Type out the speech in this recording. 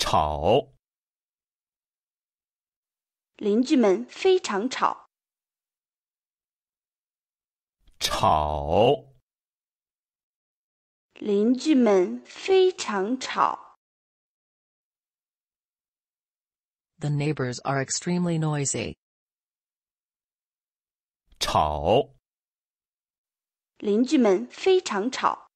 吵， 邻居们非常吵。 吵， 邻居们非常吵。 The neighbors are extremely noisy. 吵， 邻居们非常吵。